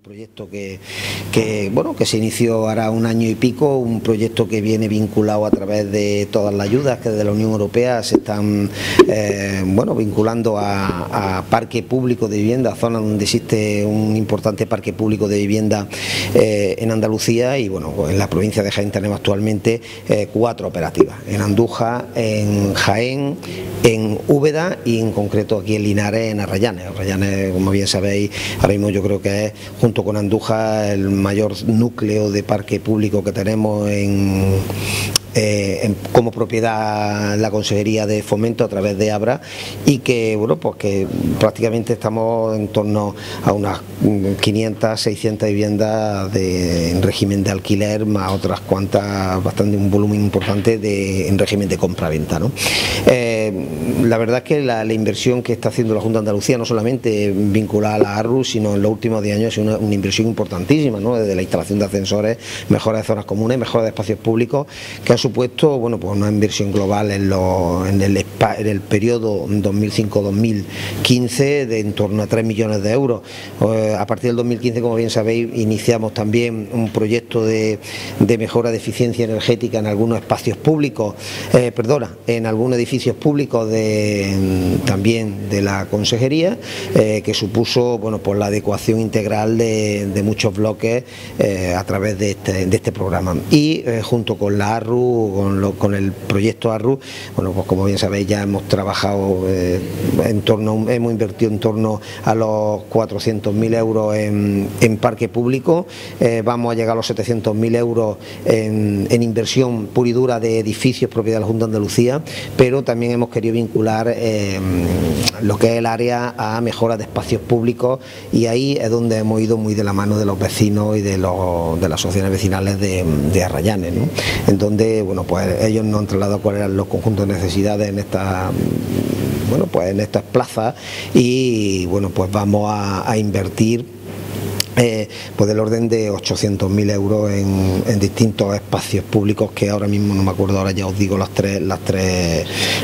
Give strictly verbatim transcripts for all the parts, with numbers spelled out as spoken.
proyecto que, que, bueno, que se inició ahora un año y pico, un proyecto que viene vinculado a través de todas las ayudas que desde la Unión Europea se están eh, bueno, vinculando a, a parque público de vivienda, zonas donde existe un importante parque público de vivienda eh, en Andalucía, y bueno, pues en la provincia de Jaén tenemos actualmente eh, cuatro operativas, en Andújar, en Jaén, en Úbeda y en concreto aquí en Linares, en Arrayanes. Arrayanes, como bien sabéis, ahora mismo yo creo que es, junto con Andújar, el mayor núcleo de parque público que tenemos en, eh, en, como propiedad la Consejería de Fomento a través de Abra, y que bueno, pues que prácticamente estamos en torno a unas quinientas, seiscientas viviendas de, en régimen de alquiler, más otras cuantas, bastante, un volumen importante de, en régimen de compra-venta, ¿no? Eh, la verdad es que la, la inversión que está haciendo la Junta de Andalucía, no solamente vinculada a la ARRU, sino en los últimos diez años, es una, una inversión importantísima, ¿no? Desde la instalación de ascensores, mejora de zonas comunes, mejora de espacios públicos, que ha supuesto, bueno, pues una inversión global en, lo, en, el, en el periodo dos mil cinco dos mil quince de en torno a tres millones de euros. Eh, a partir del dos mil quince, como bien sabéis, iniciamos también un proyecto de, de mejora de eficiencia energética en algunos espacios públicos, eh, perdona, en algunos edificios públicos de, también de la Consejería, eh, que supuso, bueno, pues la adecuación integral de, de muchos bloques eh, a través de este, de este programa. Y eh, junto con la ARRU, con, lo, con el proyecto ARRU, bueno, pues como bien sabéis, ya hemos trabajado eh, en torno, hemos invertido en torno a los cuatrocientos mil euros en, en parque público, eh, vamos a llegar a los setecientos mil euros en, en inversión pura y dura de edificios propiedad de la Junta de Andalucía, pero también hemos querido vincular eh, lo que es el área a mejora de espacios públicos, y ahí es donde hemos ido muy de la mano de los vecinos y de, los, de las asociaciones vecinales de, de Arrayanes, ¿no? En donde, bueno, pues ellos nos han trasladado cuáles eran los conjuntos de necesidades en esta, bueno, pues en estas plazas, y bueno, pues vamos a, a invertir Eh, pues del orden de ochocientos mil euros en, en distintos espacios públicos, que ahora mismo no me acuerdo, ahora ya os digo las tres, las tres,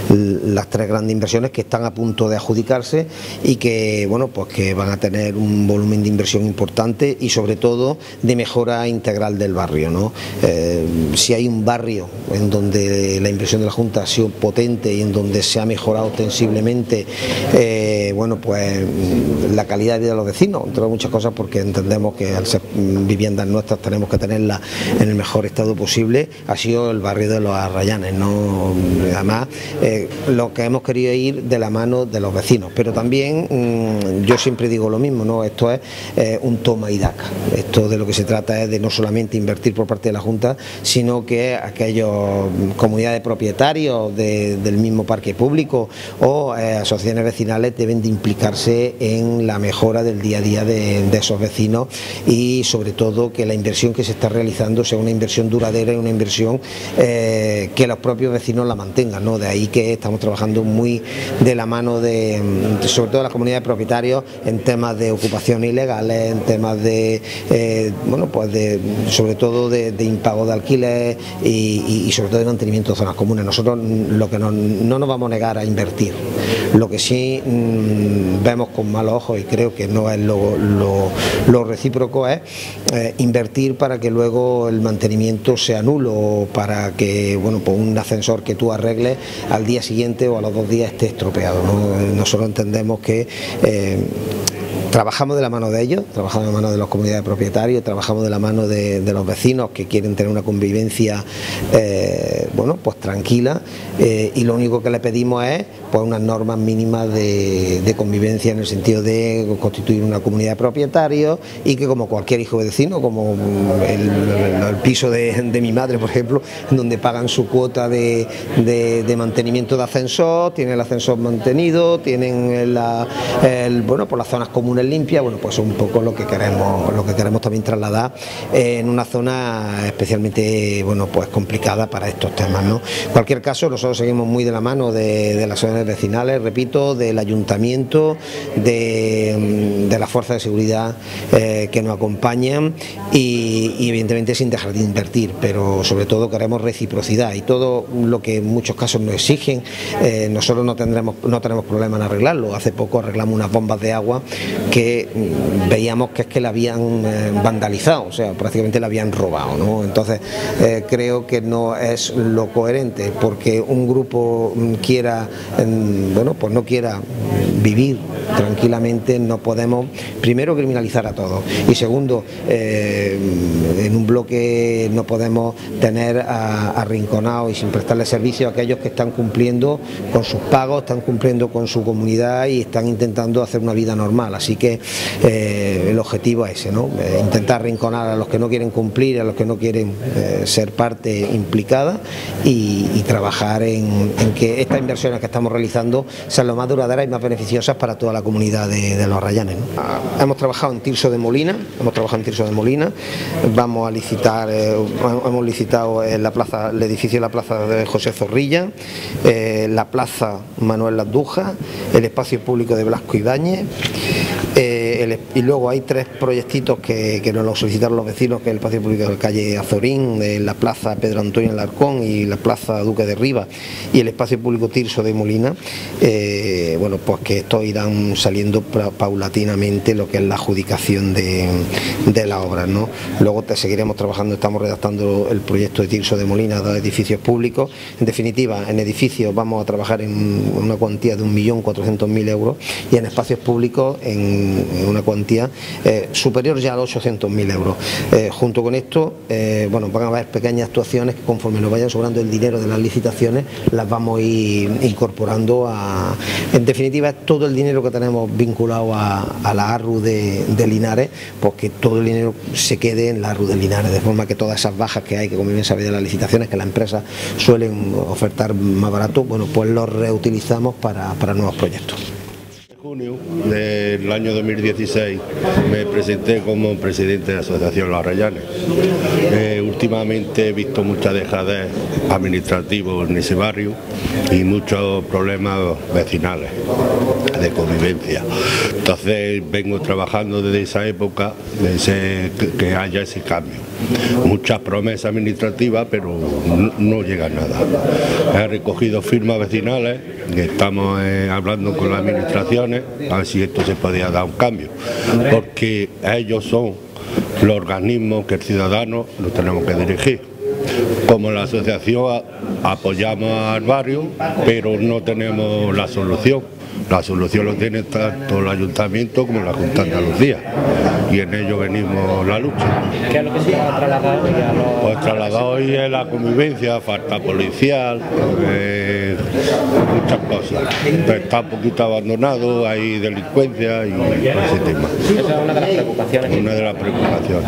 las tres grandes inversiones que están a punto de adjudicarse, y que bueno, pues que van a tener un volumen de inversión importante y sobre todo de mejora integral del barrio, ¿no? Eh, si hay un barrio en donde la inversión de la Junta ha sido potente y en donde se ha mejorado ostensiblemente, eh, bueno, pues la calidad de vida de los vecinos, entre muchas cosas, porque entendemos que al ser viviendas nuestras tenemos que tenerlas en el mejor estado posible, ha sido el barrio de los Arrayanes, ¿no? Además, eh, lo que hemos querido ir de la mano de los vecinos, pero también mmm, yo siempre digo lo mismo, ¿no? Esto es eh, un toma y daca. Esto de lo que se trata es de no solamente invertir por parte de la Junta, sino que aquellos comunidades de propietarios de, del mismo parque público o eh, asociaciones vecinales deben de implicarse en la mejora del día a día de, de esos vecinos, y sobre todo que la inversión que se está realizando sea una inversión duradera y una inversión eh, que los propios vecinos la mantengan, ¿no? De ahí que estamos trabajando muy de la mano de, sobre todo de las comunidades de propietarios, en temas de ocupación ilegales, en temas de, eh, bueno, pues de, sobre todo de, de impago de alquiler y, y sobre todo de mantenimiento de zonas comunes. Nosotros lo que no, no nos vamos a negar a invertir, lo que sí mmm, vemos con malos ojos, y creo que no es lo, lo, lo recíproco, es eh, invertir para que luego el mantenimiento sea nulo, para que, bueno, pues un ascensor que tú arregles al día siguiente o a los dos días esté estropeado, ¿no? Nosotros entendemos que eh, trabajamos de la mano de ellos, trabajamos de la mano de las comunidades de propietarios, trabajamos de la mano de, de los vecinos que quieren tener una convivencia eh, bueno, pues tranquila, eh, y lo único que le pedimos es pues unas normas mínimas de, de convivencia, en el sentido de constituir una comunidad de propietarios, y que como cualquier hijo de vecino, como el, el, el piso de, de mi madre, por ejemplo, donde pagan su cuota de, de, de mantenimiento de ascensor, tienen el ascensor mantenido, tienen la, el, bueno, por las zonas comunes limpias, bueno, pues es un poco lo que queremos, lo que queremos también trasladar en una zona especialmente, bueno, pues complicada para estos temas, ¿no? En cualquier caso, nosotros seguimos muy de la mano de, de las asociaciones vecinales, repito, del ayuntamiento, de, de las fuerzas de seguridad eh, que nos acompañan, y, y evidentemente sin dejar de invertir, pero sobre todo queremos reciprocidad, y todo lo que en muchos casos nos exigen, eh, nosotros no tendremos, no tenemos problema en arreglarlo. Hace poco arreglamos unas bombas de agua que veíamos que es que la habían eh, vandalizado, o sea, prácticamente la habían robado, ¿no? Entonces eh, creo que no es lo coherente, porque un grupo quiera, eh, bueno, pues no quiera vivir tranquilamente, no podemos primero criminalizar a todos y segundo, eh, en un bloque no podemos tener arrinconados y sin prestarle servicio a aquellos que están cumpliendo con sus pagos, están cumpliendo con su comunidad y están intentando hacer una vida normal. Así que eh, el objetivo es ese, ¿no? Eh, intentar arrinconar a los que no quieren cumplir, a los que no quieren eh, ser parte implicada y, y trabajar en, en que estas inversiones que estamos realizando sean lo más duraderas y más beneficiosas para toda la comunidad de, de los Arrayanes, ¿no? Ah, hemos trabajado en Tirso de Molina, hemos trabajado en Tirso de Molina, vamos a licitar, eh, hemos licitado en la plaza, el edificio de la plaza de José Zorrilla, eh, la plaza Manuel Lasduja, el espacio público de Blasco Ibáñez. Eh, el, y luego hay tres proyectitos que, que nos lo solicitaron los vecinos, que es el espacio público de la calle Azorín, eh, la plaza Pedro Antonio Alarcón y la plaza Duque de Rivas y el espacio público Tirso de Molina. Eh, bueno, pues que estos irán saliendo paulatinamente lo que es la adjudicación de, de las obras, ¿no? Luego te seguiremos trabajando, estamos redactando el proyecto de Tirso de Molina, de edificios públicos. En definitiva, en edificios vamos a trabajar en una cuantía de un millón cuatrocientos mil euros y en espacios públicos en una cuantía eh, superior ya a los ochocientos mil euros. Eh, junto con esto, eh, bueno, van a haber pequeñas actuaciones que conforme nos vayan sobrando el dinero de las licitaciones, las vamos a ir incorporando a... En definitiva, es todo el dinero que tenemos vinculado a, a la ARRU de, de Linares, pues que todo el dinero se quede en la ARRU de Linares, de forma que todas esas bajas que hay, que como bien sabéis de las licitaciones, que las empresas suelen ofertar más barato, bueno, pues los reutilizamos para, para nuevos proyectos. En junio del año dos mil dieciséis me presenté como presidente de la Asociación Los Arrayanes. Eh, últimamente he visto mucha dejadez administrativa en ese barrio y muchos problemas vecinales de convivencia. Entonces vengo trabajando desde esa época de ese, que haya ese cambio. Muchas promesas administrativas, pero no, no llega a nada. He recogido firmas vecinales, estamos eh, hablando con las administraciones a ver si esto se podía dar un cambio, porque ellos son los organismos que el ciudadano nos tenemos que dirigir. Como la asociación apoyamos al barrio, pero no tenemos la solución. La solución lo tiene tanto el ayuntamiento como la Junta de Andalucía y en ello venimos la lucha. ¿Qué es lo que se ha trasladado hoy a los... Pues trasladado hoy es la convivencia, falta policial, eh, muchas cosas. Está un poquito abandonado, hay delincuencia y ese tema. Esa es una de las preocupaciones. Una de las preocupaciones.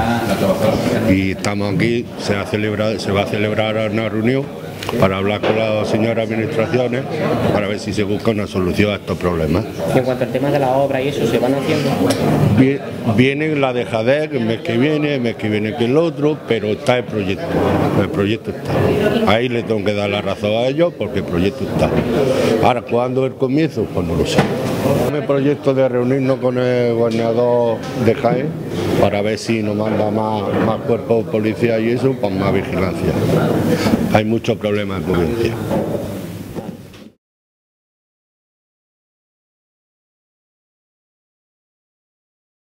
Y estamos aquí, se, ha celebrado, se va a celebrar una reunión para hablar con las señoras administraciones para ver si se busca una solución a estos problemas. Y en cuanto al tema de la obra y eso, ¿se van haciendo? Viene la dejadez el mes que viene, el mes que viene que el otro, pero está el proyecto, el proyecto está. Ahí le tengo que dar la razón a ellos porque el proyecto está. Ahora, ¿cuándo el comienzo? Pues no lo sé. El proyecto de reunirnos con el gobernador de Jaén para ver si nos manda más, más cuerpos de policía y eso, pues más vigilancia. Hay muchos problemas de convivencia.